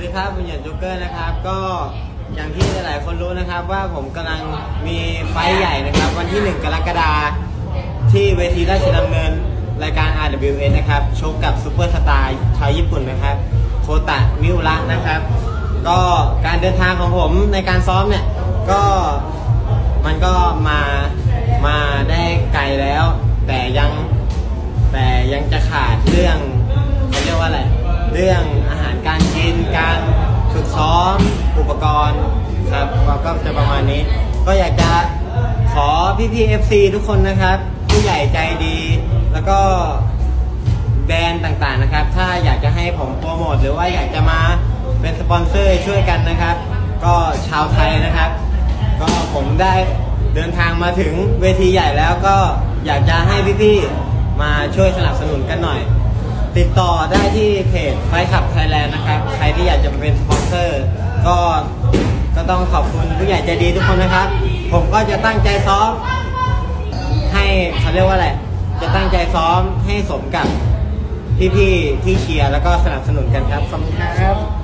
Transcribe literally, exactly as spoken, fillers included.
ดีครับผมเหยียนโจ๊กเกอร์นะครับก็อย่างที่หลายๆคนรู้นะครับว่าผมกำลังมีไฟท์ใหญ่นะครับวันที่หนึ่งกรกฎาคมที่เวทีราชดำเนินรายการ อาร์ ดับเบิลยู เอส นะครับชกกับซูเปอร์สตาร์ชาวญี่ปุ่นนะครับโคตะมิอุระนะครับก็การเดินทางของผมในการซ้อมเนี่ยก็มันก็มามาได้ไกลแล้วแต่ยังแต่ยังจะขาดเรื่องเขาเรียกว่าอะไรเรื่องอาหารการกินการฝึกซ้อมอุปกรณ์ครับก็จะประมาณนี้ก็อยากจะขอพี่ๆ เอฟ ซี ทุกคนนะครับผู้ใหญ่ใจดีแล้วก็แบรนด์ต่างๆนะครับถ้าอยากจะให้ผมโปรโมทหรือว่าอยากจะมาเป็นสปอนเซอร์ช่วยกันนะครับก็ชาวไทยนะครับก็ผมได้เดินทางมาถึงเวทีใหญ่แล้วก็อยากจะให้พี่ๆมาช่วยสนับสนุนกันหน่อยติดต่อได้ที่เพจไฟท์คลับไทยแลนด์นะครับใครที่อยากจะมาเป็นสปอนเซอร์ก็ก็ต้องขอบคุณผู้ใหญ่ใจดีทุกคนนะครับผมก็จะตั้งใจซ้อมให้เขาเรียกว่าอะไรจะตั้งใจซ้อมให้สมกับพี่ๆที่เชียร์แล้วก็สนับสนุนกันครับขอบคุณครับ